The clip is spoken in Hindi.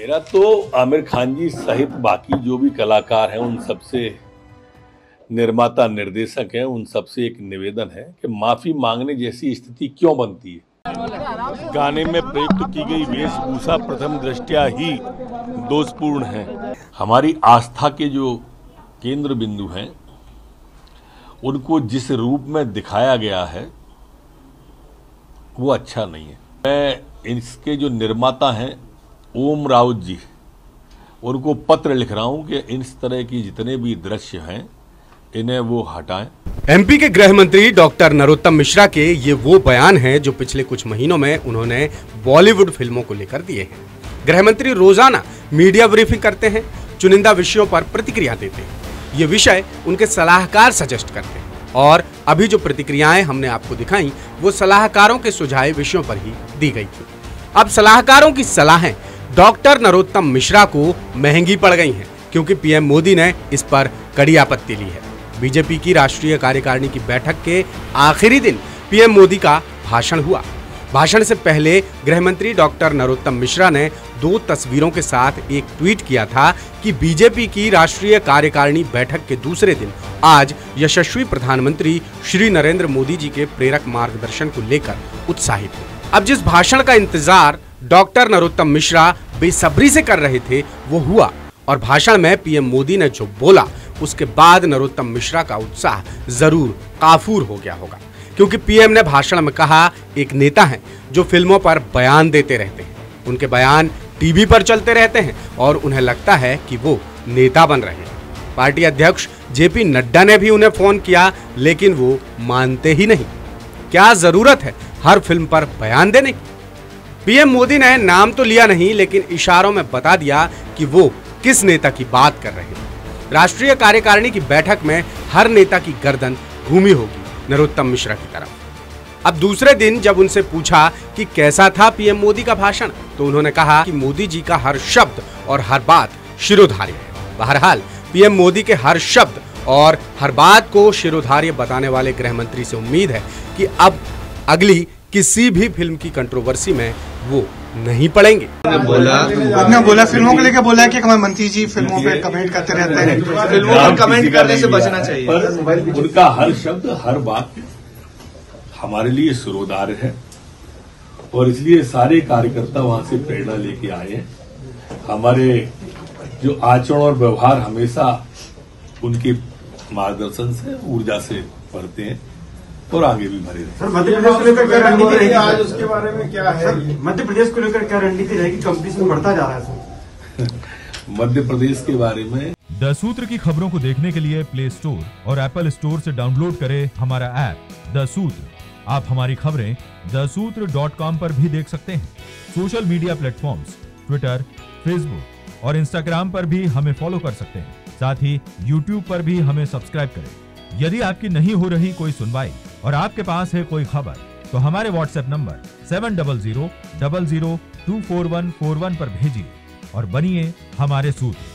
मेरा तो आमिर खान जी सहित बाकी जो भी कलाकार हैं, उन सबसे, निर्माता निर्देशक हैं, उन सबसे एक निवेदन है कि माफी मांगने जैसी स्थिति क्यों बनती है। गाने में प्रयुक्त की गई वेशभूषा प्रथम दृष्टया ही दोषपूर्ण है। हमारी आस्था के जो केंद्र बिंदु हैं, उनको जिस रूप में दिखाया गया है वो अच्छा नहीं है। मैं इसके जो निर्माता हैं ओम राउत जी, उनको पत्र लिख रहा हूं कि इस तरह की जितने भी दृश्य हैं इन्हें वो हटाएं। एमपी के गृह मंत्री डॉक्टर नरोत्तम मिश्रा के ये वो बयान हैं जो पिछले कुछ महीनों में उन्होंने बॉलीवुड फिल्मों को लेकर दिए हैं। गृह मंत्री रोजाना मीडिया ब्रीफिंग करते हैं, चुनिंदा विषयों पर प्रतिक्रिया देते हैं। ये विषय उनके सलाहकार सजेस्ट करते हैं और अभी जो प्रतिक्रियाएं हमने आपको दिखाई वो सलाहकारों के सुझाए विषयों पर ही दी गई थी। अब सलाहकारों की सलाहें डॉक्टर नरोत्तम मिश्रा को महंगी पड़ गई हैं, क्योंकि पीएम मोदी ने इस पर कड़ी आपत्ति ली है। बीजेपी की राष्ट्रीय कार्यकारिणी की बैठक के आखिरी दिन पीएम मोदी का भाषण हुआ। भाषण से पहले गृह मंत्री डॉक्टर नरोत्तम मिश्रा ने 2 तस्वीरों के साथ एक ट्वीट किया था कि बीजेपी की राष्ट्रीय कार्यकारिणी बैठक के दूसरे दिन आज यशस्वी प्रधानमंत्री श्री नरेंद्र मोदी जी के प्रेरक मार्गदर्शन को लेकर उत्साहित हैं। अब जिस भाषण का इंतजार डॉक्टर नरोत्तम मिश्रा बेसब्री से कर रहे थे वो हुआ, और भाषण में पीएम मोदी ने जो बोला उसके बाद नरोत्तम मिश्रा का उत्साह जरूर काफूर हो गया होगा, क्योंकि पीएम ने भाषण में कहा एक नेता हैं जो फिल्मों पर बयान देते रहते हैं, उनके बयान टीवी पर चलते रहते हैं और उन्हें लगता है कि वो नेता बन रहे हैं। पार्टी अध्यक्ष जेपी नड्डा ने भी उन्हें फोन किया, लेकिन वो मानते ही नहीं। क्या जरूरत है हर फिल्म पर बयान देने की? पीएम मोदी ने नाम तो लिया नहीं, लेकिन इशारों में बता दिया कि वो किस नेता की बात कर रहे हैं। राष्ट्रीय कार्यकारिणी की बैठक में हर नेता की गर्दन घूमी होगी नरोत्तम मिश्रा की तरफ। अब दूसरे दिन जब उनसे पूछा कि कैसा था पीएम मोदी का भाषण, तो उन्होंने कहा कि मोदी जी का हर शब्द और हर बात शिरोधार्य है। बहरहाल पीएम मोदी के हर शब्द और हर बात को शिरोधार्य बताने वाले गृह मंत्री से उम्मीद है कि अब अगली किसी भी फिल्म की कंट्रोवर्सी में वो नहीं पड़ेंगे। बोला फिल्मों को लेकर बोला कि हमारे मंत्री जी फिल्मों पे कमेंट करते रहते हैं, फिल्मों पर कमेंट करने से बचना चाहिए। पर उनका हर शब्द हर बात हमारे लिए शिरोधार्य है और इसलिए सारे कार्यकर्ता वहां से प्रेरणा लेके आए हैं। हमारे जो आचरण और व्यवहार हमेशा उनके मार्गदर्शन से, ऊर्जा से भरते हैं और आगे भी भरे रहे। सर, मध्य प्रदेश को लेकर क्या रणनीति रहेगी आज, उसके बारे में क्या है? मध्य प्रदेश को लेकर क्या रणनीति रहेगी? कंपटीशन बढ़ता जा रहा है सर। मध्य प्रदेश के बारे में द सूत्र की खबरों को देखने के लिए प्ले स्टोर और एप्पल स्टोर से डाउनलोड करें हमारा ऐप द सूत्र। आप हमारी खबरें thesutra.com पर भी देख सकते हैं। Social media platforms Twitter, Facebook और इंस्टाग्राम पर भी हमें फॉलो कर सकते हैं। साथ ही यूट्यूब पर भी हमें सब्सक्राइब करें। यदि आपकी नहीं हो रही कोई सुनवाई और आपके पास है कोई खबर, तो हमारे व्हाट्सएप नंबर 70000024141 पर भेजिए और बनिए हमारे सूत्र।